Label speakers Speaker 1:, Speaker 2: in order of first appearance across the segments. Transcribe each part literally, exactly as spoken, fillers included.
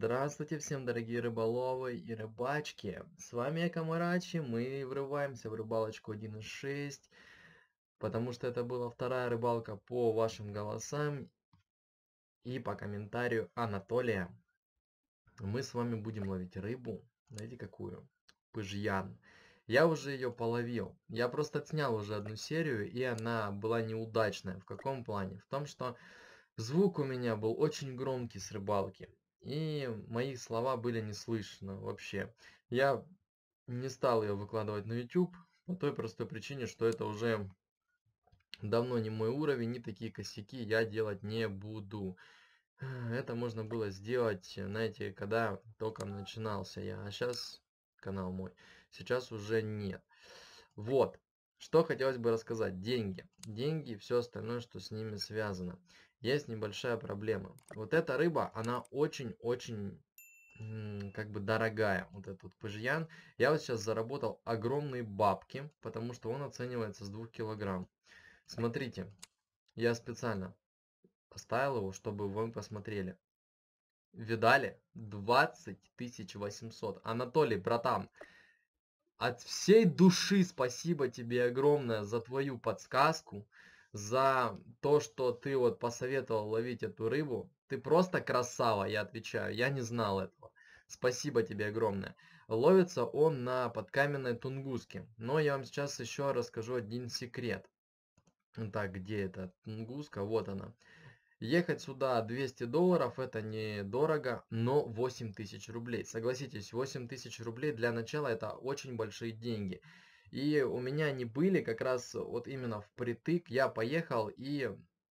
Speaker 1: Здравствуйте всем, дорогие рыболовы и рыбачки. С вами Экомарачи. Мы врываемся в рыбалочку один и шесть, потому что это была вторая рыбалка по вашим голосам и по комментарию Анатолия. Мы с вами будем ловить рыбу. Знаете какую? Пыжьян. Я уже ее половил. Я просто отснял уже одну серию, и она была неудачная. В каком плане? В том, что звук у меня был очень громкий с рыбалки, и мои слова были не слышно вообще. Я не стал ее выкладывать на YouTube по той простой причине, что это уже давно не мой уровень, ни такие косяки я делать не буду. Это можно было сделать, знаете, когда только начинался я, а сейчас канал мой, сейчас уже нет. Вот, что хотелось бы рассказать. Деньги. Деньги и все остальное, что с ними связано. Есть небольшая проблема. Вот эта рыба, она очень-очень м, как бы дорогая. Вот этот вот пыжьян. Я вот сейчас заработал огромные бабки, потому что он оценивается с двух килограмм. Смотрите, я специально поставил его, чтобы вы посмотрели. Видали? двадцать тысяч восемьсот. Анатолий, братан, от всей души спасибо тебе огромное за твою подсказку, за то, что ты вот посоветовал ловить эту рыбу. Ты просто красава, я отвечаю, я не знал этого. Спасибо тебе огромное. Ловится он на подкаменной тунгуске. Но я вам сейчас еще расскажу один секрет. Так, где эта тунгуска? Вот она. Ехать сюда двести долларов это недорого, но восемь тысяч рублей. Согласитесь, восемь тысяч рублей для начала это очень большие деньги. И у меня они были как раз вот именно впритык. Я поехал и,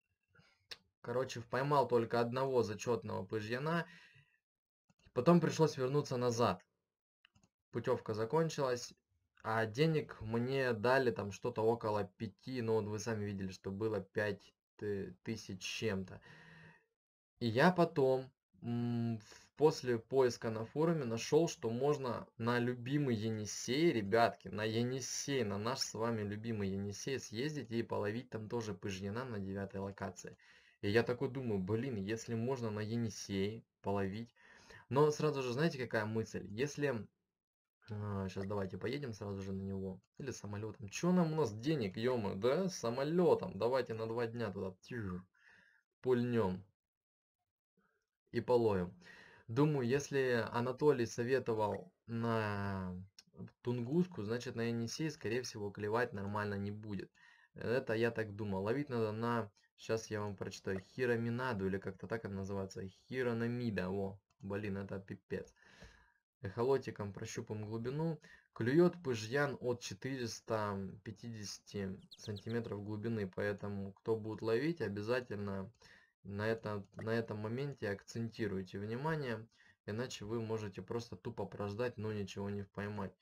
Speaker 1: короче, поймал только одного зачетного пыжьяна. Потом пришлось вернуться назад. Путевка закончилась. А денег мне дали там что-то около пяти, ну вот вы сами видели, что было пять тысяч чем-то. И я потом, м, в после поиска на форуме нашел, что можно на любимый Енисей, ребятки, на Енисей, на наш с вами любимый Енисей съездить и половить там тоже пыжьяна на девятой локации. И я такой думаю, блин, если можно на Енисей половить. Но сразу же, знаете, какая мысль? Если, сейчас давайте поедем сразу же на него. Или самолетом. Чё нам у нас денег, ё да? Самолетом. Давайте на два дня туда тю, пульнем и половим. Думаю, если Анатолий советовал на тунгуску, значит на Енисей, скорее всего, клевать нормально не будет. Это я так думал. Ловить надо на, сейчас я вам прочитаю, хироминаду, или как-то так это называется, хирономида. О, блин, это пипец. Эхолотиком прощупаем глубину. Клюет пыжьян от четырёхсот пятидесяти сантиметров глубины, поэтому кто будет ловить, обязательно на этом, на этом моменте акцентируйте внимание, иначе вы можете просто тупо прождать, но ничего не поймать.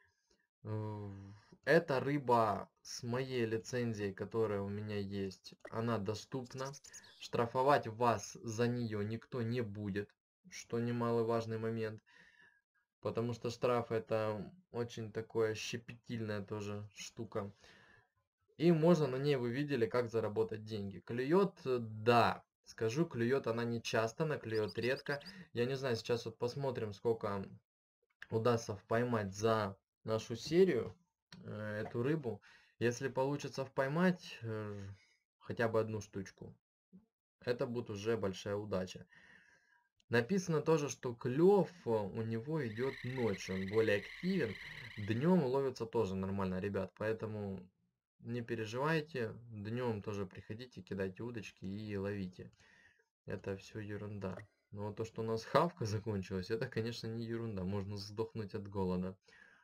Speaker 1: Э, Эта рыба с моей лицензией, которая у меня есть, она доступна. Штрафовать вас за нее никто не будет, что немаловажный момент. Потому что штраф это очень такое щепетильная тоже штука. И можно на ней, вы видели, как заработать деньги. Клюет, да. Скажу, клюет она не часто, она клюет редко. Я не знаю, сейчас вот посмотрим, сколько удастся поймать за нашу серию э, эту рыбу. Если получится поймать э, хотя бы одну штучку, это будет уже большая удача. Написано тоже, что клев у него идет ночью, он более активен. Днем ловится тоже нормально, ребят, поэтому не переживайте. Днем тоже приходите, кидайте удочки и ловите. Это все ерунда. Но вот то, что у нас хавка закончилась, это, конечно, не ерунда. Можно сдохнуть от голода.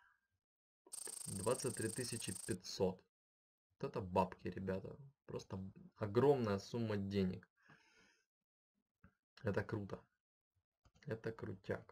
Speaker 1: двадцать три тысячи пятьсот. Вот это бабки, ребята. Просто огромная сумма денег. Это круто. Это крутяк.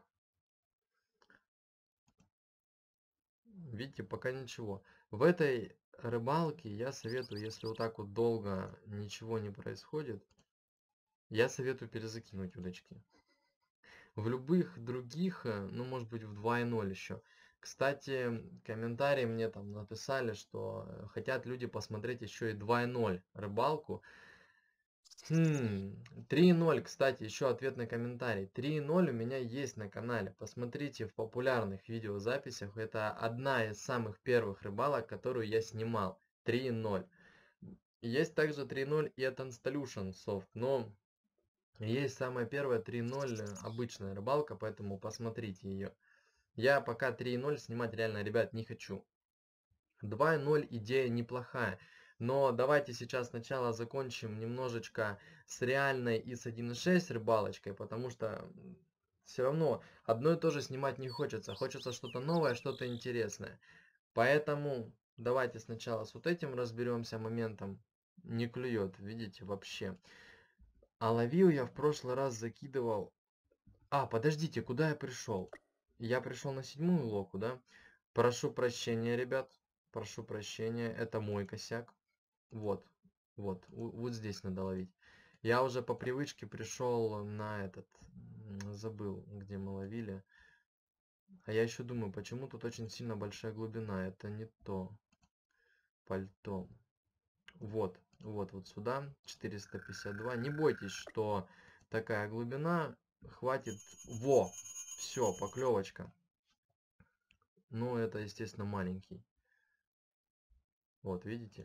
Speaker 1: Видите, пока ничего. В этой рыбалке я советую, если вот так вот долго ничего не происходит, я советую перезакинуть удочки. В любых других, э, ну, может быть, в два и ноль еще. Кстати, комментарии мне там написали, что э, хотят люди посмотреть еще и два и ноль рыбалку. Хм, три ноль, кстати, еще ответный комментарий. три ноль у меня есть на канале. Посмотрите в популярных видеозаписях. Это одна из самых первых рыбалок, которую я снимал. три ноль. Есть также три ноль и от Instalution Soft, но есть самая первая три ноль обычная рыбалка, поэтому посмотрите ее. Я пока три ноль снимать реально, ребят, не хочу. два ноль идея неплохая. Но давайте сейчас сначала закончим немножечко с реальной и с один шесть рыбалочкой, потому что все равно одно и то же снимать не хочется. Хочется что-то новое, что-то интересное. Поэтому давайте сначала с вот этим разберемся моментом. Не клюет, видите, вообще. А ловил я в прошлый раз, закидывал. А, подождите, куда я пришел? Я пришел на седьмую локу, да? Прошу прощения, ребят. Прошу прощения, это мой косяк. Вот, вот, у- вот здесь надо ловить. Я уже по привычке пришел на этот, м, забыл, где мы ловили. А я еще думаю, почему тут очень сильно большая глубина. Это не то. Пальто. Вот, вот, вот сюда, четыреста пятьдесят два. Не бойтесь, что такая глубина хватит. Во, все, поклевочка. Ну, это, естественно, маленький. Вот, видите?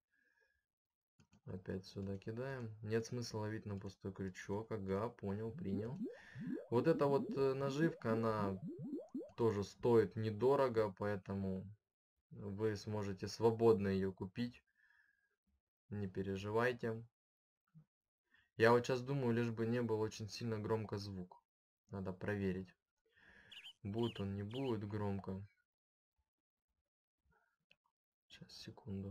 Speaker 1: Опять сюда кидаем. Нет смысла ловить на пустой крючок. Ага, понял, принял. Вот эта вот э, наживка, она тоже стоит недорого, поэтому вы сможете свободно ее купить. Не переживайте. Я вот сейчас думаю, лишь бы не был очень сильно громко звук. Надо проверить. Будет он, не будет громко. Сейчас, секунду.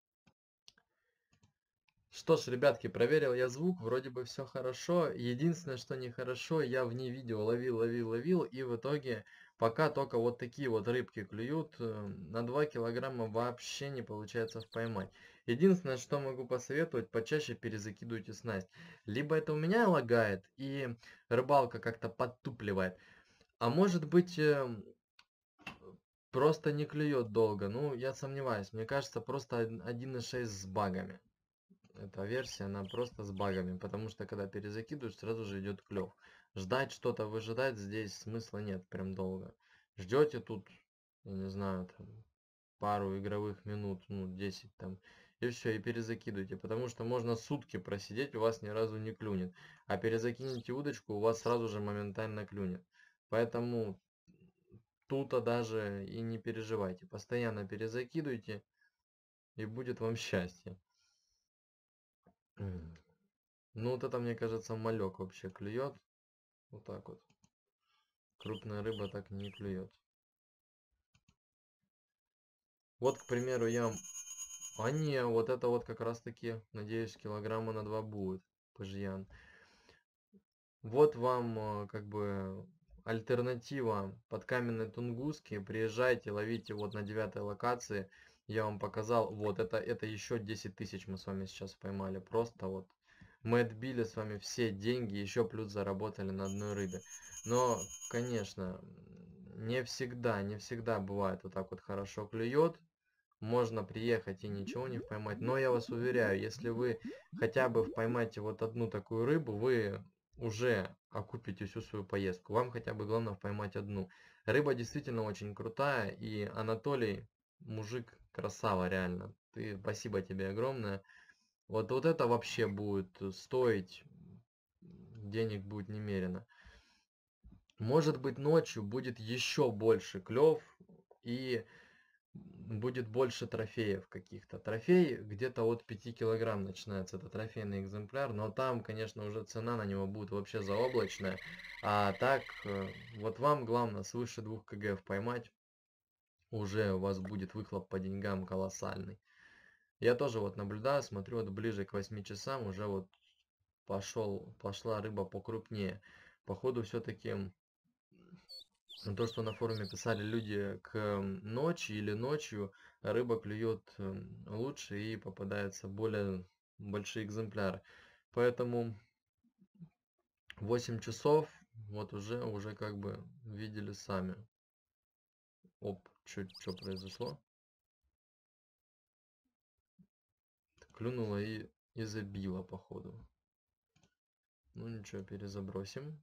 Speaker 1: Что ж, ребятки, проверил я звук, вроде бы все хорошо. Единственное, что нехорошо, я вне видео ловил, ловил, ловил, и в итоге пока только вот такие вот рыбки клюют, э, на два килограмма вообще не получается поймать. Единственное, что могу посоветовать, почаще перезакидывайте снасть. Либо это у меня лагает, и рыбалка как-то подтупливает, а может быть, э, просто не клюет долго. Ну, я сомневаюсь, мне кажется, просто один и шесть с багами. Эта версия, она просто с багами, потому что когда перезакидываешь, сразу же идет клев. Ждать что-то, выжидать здесь смысла нет прям долго. Ждете тут, я не знаю, там, пару игровых минут, ну, десять там, и все, и перезакидывайте, потому что можно сутки просидеть, у вас ни разу не клюнет. А перезакинете удочку, у вас сразу же моментально клюнет. Поэтому тут даже и не переживайте. Постоянно перезакидывайте, и будет вам счастье. Ну вот это, мне кажется, малек вообще клюет. Вот так вот. Крупная рыба так не клюет. Вот, к примеру, я... А не, вот это вот как раз таки, надеюсь, килограмма на два будет. Пыжьян. Вот вам, э, как бы, альтернатива под каменной тунгуски. Приезжайте, ловите вот на девятой локации. Я вам показал. Вот, это, это еще десять тысяч мы с вами сейчас поймали. Просто вот. Мы отбили с вами все деньги, еще плюс заработали на одной рыбе. Но, конечно, не всегда, не всегда бывает вот так вот хорошо клюет. Можно приехать и ничего не поймать. Но я вас уверяю, если вы хотя бы поймаете вот одну такую рыбу, вы уже окупите всю свою поездку. Вам хотя бы главное поймать одну. Рыба действительно очень крутая. И Анатолий, мужик, красава реально. Ты, спасибо тебе огромное. Вот, вот это вообще будет стоить, денег будет немерено. Может быть, ночью будет еще больше клев и будет больше трофеев каких-то. Трофей где-то от пяти килограмм начинается, это трофейный экземпляр, но там, конечно, уже цена на него будет вообще заоблачная. А так, э, вот вам главное свыше двух кг поймать, уже у вас будет выхлоп по деньгам колоссальный. Я тоже вот наблюдаю, смотрю, вот ближе к восьми часам уже вот пошел, пошла рыба покрупнее. Походу все-таки то, что на форуме писали люди, к ночи или ночью рыба клюет лучше и попадаются более большие экземпляры. Поэтому восемь часов вот уже, уже как бы видели сами. Оп, что произошло? Клюнула и, и забила походу. Ну ничего, перезабросим.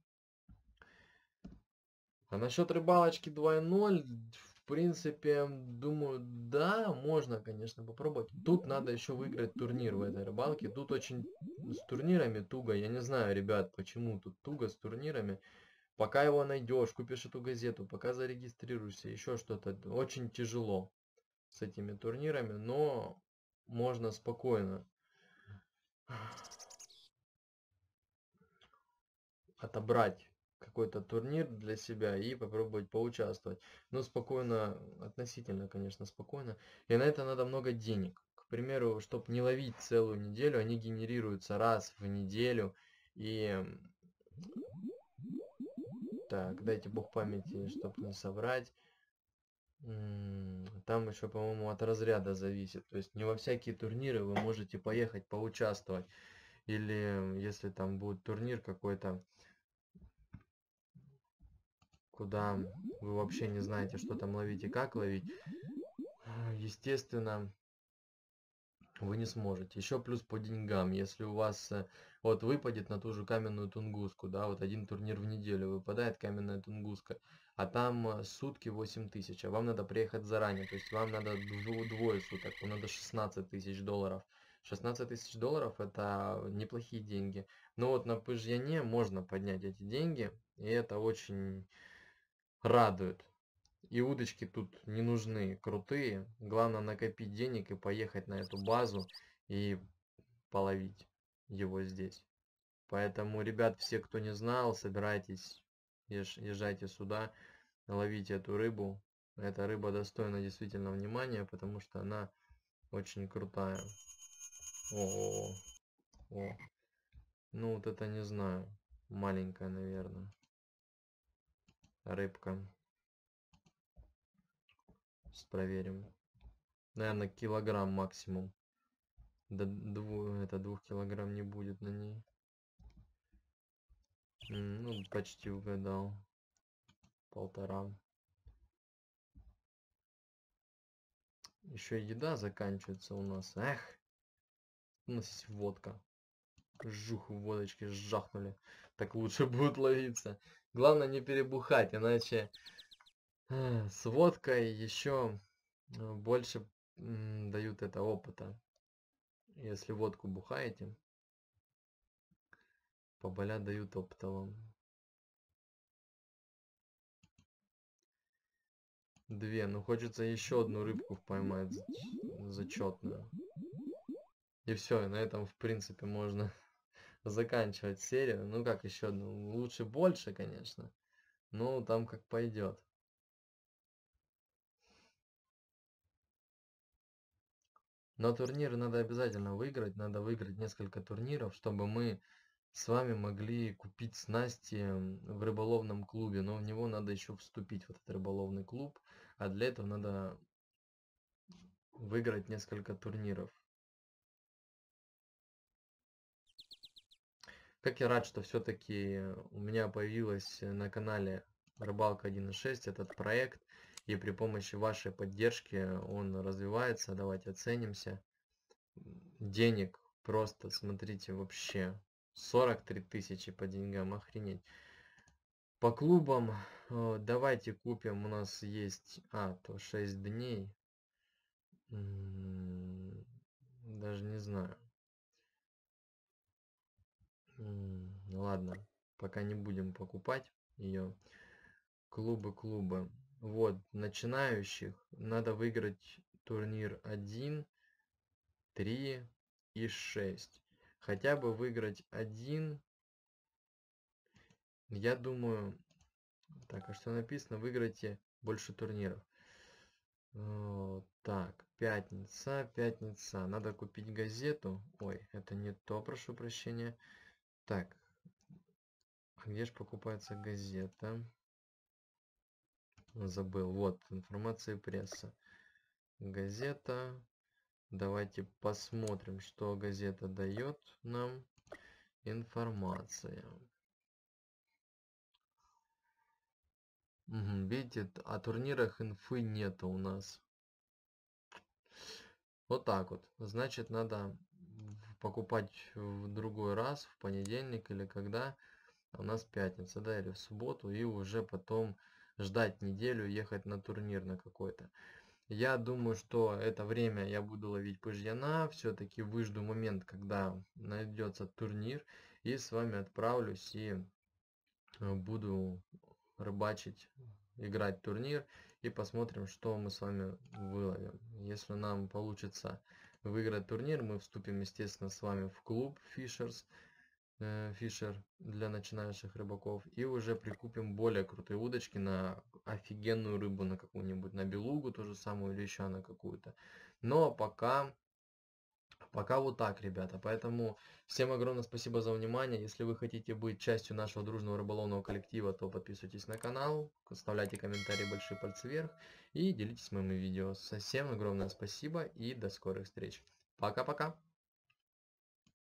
Speaker 1: А насчет рыбалочки два ноль, в принципе, думаю, да, можно, конечно, попробовать. Тут надо еще выиграть турнир в этой рыбалке. Тут очень с турнирами туго. Я не знаю, ребят, почему тут туго с турнирами. Пока его найдешь, купишь эту газету, пока зарегистрируешься, еще что-то. Очень тяжело с этими турнирами, но можно спокойно отобрать какой-то турнир для себя и попробовать поучаствовать. Но спокойно, относительно, конечно, спокойно. И на это надо много денег. К примеру, чтобы не ловить целую неделю, они генерируются раз в неделю. И так, дайте бог памяти, чтобы не соврать. Там еще, по-моему, от разряда зависит. То есть не во всякие турниры вы можете поехать поучаствовать. Или если там будет турнир какой-то, куда вы вообще не знаете, что там ловить и как ловить, естественно, вы не сможете. Еще плюс по деньгам. Если у вас вот выпадет на ту же каменную тунгуску, да, вот один турнир в неделю выпадает каменная тунгуска, а там сутки восемь тысяч, а вам надо приехать заранее, то есть вам надо двое суток, вам надо шестнадцать тысяч долларов. шестнадцать тысяч долларов это неплохие деньги. Но вот на Пыжьяне можно поднять эти деньги, и это очень радует. И удочки тут не нужны крутые. Главное накопить денег и поехать на эту базу и половить его здесь. Поэтому, ребят, все, кто не знал, собирайтесь, езжайте сюда, ловите эту рыбу. Эта рыба достойна действительно внимания, потому что она очень крутая. О, -о, -о, -о. Ну вот это не знаю. Маленькая, наверное, рыбка. Сейчас проверим. Наверное, килограмм максимум. До двух, это двух килограмм не будет на ней. Ну, почти угадал. Полтора. Еще еда заканчивается у нас. Эх. У нас есть водка. Жух, в водочке жахнули. Так лучше будет ловиться. Главное не перебухать, иначе э, с водкой еще больше м, дают это опыта. Если водку бухаете, поболя дают опыта вам. Две. Ну хочется еще одну рыбку поймать зачетную. И все, на этом в принципе можно заканчивать серию. Ну как еще одну? Лучше больше, конечно. Но там как пойдет. Но турниры надо обязательно выиграть. Надо выиграть несколько турниров, чтобы мы с вами могли купить снасти в рыболовном клубе. Но в него надо еще вступить, в этот рыболовный клуб. А для этого надо выиграть несколько турниров. Как я рад, что все-таки у меня появилась на канале Рыбалка один и шесть этот проект. И при помощи вашей поддержки он развивается. Давайте оценимся. Денег просто, смотрите, вообще сорок три тысячи по деньгам, охренеть. По клубам давайте купим, у нас есть, а, то шесть дней. Даже не знаю. Ладно, пока не будем покупать ее. Клубы, клубы. Вот, начинающих надо выиграть турнир один, три и шесть. Хотя бы выиграть один. Я думаю... Так, а что написано? Выиграйте больше турниров. Так, пятница, пятница. Надо купить газету. Ой, это не то, прошу прощения. Так, где же покупается газета? Забыл. Вот, информация пресса. Газета. Давайте посмотрим, что газета дает нам. Информация. Угу, видите, о турнирах инфы нету у нас. Вот так вот. Значит, надо покупать в другой раз, в понедельник или когда. У нас пятница, да, или в субботу, и уже потом ждать неделю, ехать на турнир на какой-то. Я думаю, что это время я буду ловить пыжьяна, все-таки выжду момент, когда найдется турнир, и с вами отправлюсь и буду рыбачить, играть турнир, и посмотрим, что мы с вами выловим. Если нам получится выиграть турнир, мы вступим, естественно, с вами в клуб Fishers, Фишер для начинающих рыбаков, и уже прикупим более крутые удочки на офигенную рыбу, на какую-нибудь, на белугу ту же самую или еще на какую-то. Но пока, пока вот так, ребята. Поэтому всем огромное спасибо за внимание. Если вы хотите быть частью нашего дружного рыболовного коллектива, то подписывайтесь на канал, оставляйте комментарии, большие пальцы вверх и делитесь моими видео. Всем огромное спасибо и до скорых встреч. Пока-пока.